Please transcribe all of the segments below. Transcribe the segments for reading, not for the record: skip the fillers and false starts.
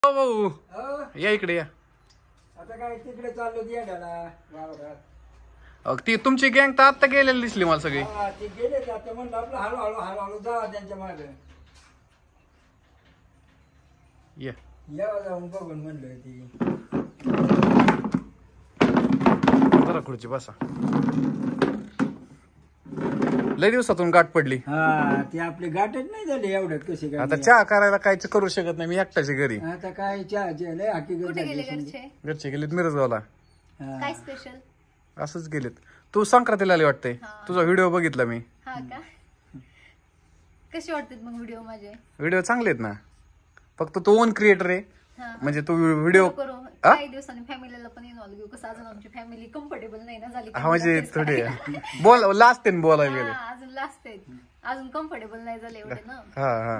भाऊ या इकडे या. आता काय तिकडे चाललो येण्याला वावरात. ती तुमची गँग तर आता गेलेली दिसली मला सगळी. ते गेले आता म्हणलं आपलं हळूहळू हळूहळू जावा त्यांच्या मागे. यावं जाऊन बघून म्हणलं ती जरा खुर्ची बसा. लय दिवसातून गाठ पडली. हा ती आपली गाठच नाही झाली एवढ्यात कशी काय. आता चहा करायला काहीच करू शकत नाही मी एकट्याच्या घरी. आता काय चहाचे लय हकीकत झाली. घरचे गेलेत मिरजगावला. काय स्पेशल असंच गेलेत. तू संक्रांतीला आली वाटतंय. तुझा व्हिडिओ बघितला मी. हा का कसे वाटतात मग व्हिडिओ माझे. व्हिडिओ चांगले आहेत ना. फक्त तू ओन क्रिएटर आहे म्हणजे तू व्हिडिओ करू काही दिवसांनी फॅमिलीला पण इन्व्हॉल्व घेऊ. कसं अजून आमची फॅमिली कम्फर्टेबल नाही ना झाली. हा म्हणजे थोडे बोल लास्ट बोलायला गेले. अजून लास्ट आहे अजून कम्फर्टेबल नाही झाले एवढे ना. हा हा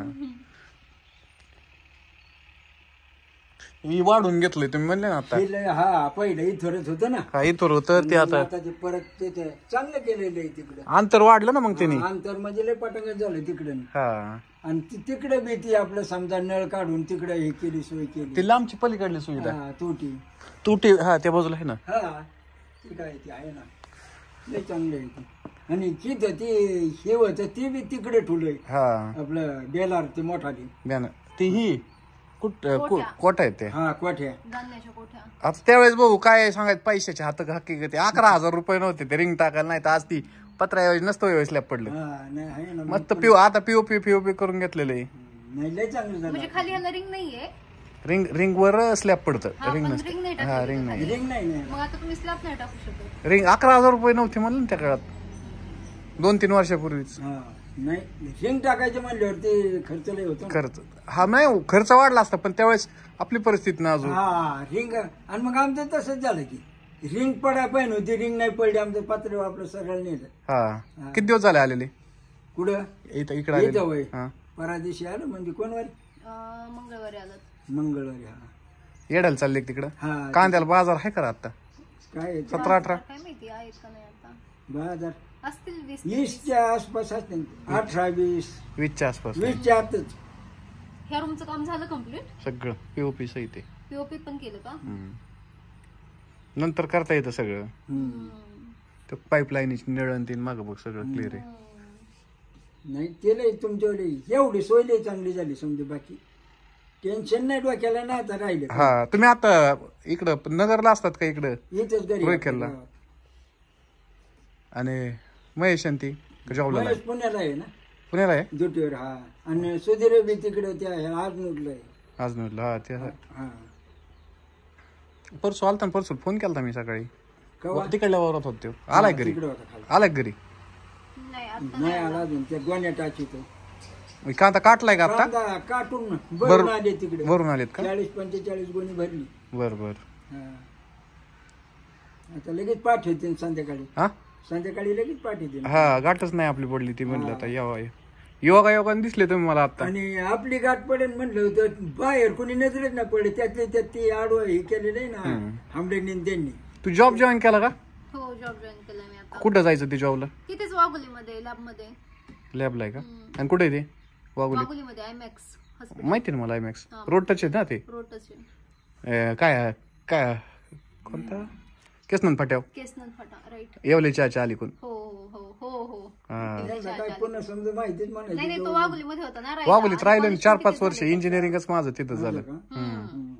मी वाढून घेतलंय तुम्ही म्हणले ना आता. हा पहिलं इथवरच होतं ना. हा इथवर होतं ते आता परत ते चांगलं केलेलं आहे तिकडे. अंतर वाढलं ना मग त्यांनी. अंतर म्हणजे लय पटंग झालं तिकडे. हा आणि तिकडे बी ती आपलं समजा नळ काढून तिकडे हे केली सोय केली. ती लांबची पलीकडली सुविधा. तुटी तुटी हा त्या बाजूला आहे ना. हा ती काय ती आहे ना लय चांगलं आहे ती. आणि तिथं ती हे होतं ती बी तिकडे ठुलंय. हा आपलं बेलार ते मोठाली ती ही कोटा आहे ते. हा कोठ्या धान्याच्या कोठ्या. आता त्यावेळेस भाऊ काय सांगायचं पैशाचे हात हकीकत 11,000 रुपये नव्हते ते रिंग टाकायला. नाही तर आज ती पत्र्याऐवजी नसतं स्लॅब पडलं. मस्त आता पीओपी करून घेतलेलं आहे. नाही लय चांगलं झालं. म्हणजे खाली ह्याला रिंग नाहीये. रिंग वर स्लॅब पडतं. रिंग रिंग नसतं. नाही हा रिंग नाही. रिंग नाही मग आता तुम्ही स्लॅब नाही टाकू शकत. रिंग 11,000 रुपये नव्हते म्हणलं ना त्या काळात 2-3 वर्षापूर्वीच. नाही रिंग टाकायचं म्हणल्यावर ते खर्च लय होतो. खर्च हा नाही खर्च वाढला असता पण त्यावेळेस आपली परिस्थिती ना अजून. हा रिंग आणि मग आमचं तसंच झालं की रिंग पडाय पाहिजे होती. रिंग नाही पडली आमचं पत्र आपलं सरळ नेलं. हा किती दिवस झाले आलेले कुठं इकडे येतं वय परादिवशी आलं म्हणजे कोणवारी मंगळवारी आलं. मंगळवारी. हा येडायला चालले तिकडं. हा कांद्याला बाजार आहे का आता काय 17-18 काय माहिती आहेत का नाही आता. बाजार असतील 20च्या आसपास असते. 18-20 20च्या आसपास 20च्या आतच. ह्या रूमचं काम झालं कम्प्लीट सगळं पीओपी सहित आहे. पीओपी पण केलं का. नंतर करता येतं सगळं. पाईपलाईन नळण तीन मागं बघ सगळं क्लिअर आहे. नाही केलंय तुमच्याकडे एवढी सोय लय चांगली झाली समजा. बाकी टेन्शन नाही डोक्याला ना आता राहिलं. हा तुम्ही आता इकडं नगरला असतात का इकडं इथंच घरी रोयकेलला. आणि महेश आणि ती जॉबला महेश पुण्याला आहे ना. पुण्याला आहे दुटीवर. हा आणि सुधीर बी तिकडे त्या आज निघलंय. आज नव्हतं. हा ते हा परसू आलता परसू फोन केलता मी सकाळी. कवा तिकडल्या वावरात होतो. आलाय घरी. तिकडे होता खाली. आलाय घरी नाही नाही आला अजून. त्या गोण्या टाची तो कांदा काटलाय का आता. कांदा काटून भरून आले तिकडे. भरून आलेत का. 40-45 गोणी भरली. बर बर. आता लगेच पाठवते संध्याकाळी. हा संध्याकाळी लगेच पाठवते. हा गाठच नाही आपली पडली ती म्हणलं आता योगाने दिसले तुम्ही मला आता. आणि आपली गाठ पडेल म्हणलं तर बाहेर कोणी नजरेच नाही पडले. त्यातले त्यात ते आडवं हे केलेलं आहे ना हांबडेंनी त्यांनी. तू जॉब जॉईन केला का. हो जॉब जॉईन केला मी आता. कुठं जायचं ते जॉबला. तिथेच वाघोलीमध्ये लॅबमध्ये. लॅबला आहे का. आणि कुठे आहे ते वाघोलीमध्ये आयमॅक्स माहिती ना मला. आयमॅक्स रोड टच आहे ना ते. रोड टच काय काय कोणता केसनंद फाट्याव. केसनंद फाटा राईट. येवलेच्या अलीकडून. हो हो हो हो. काय पुन्हा समजा माहितीच नाही म्हणायचं. तो वाघोलीमध्ये होता ना. वाघोलीत राहिलं 4-5 वर्ष इंजिनिअरिंगच माझं तिथं झालं.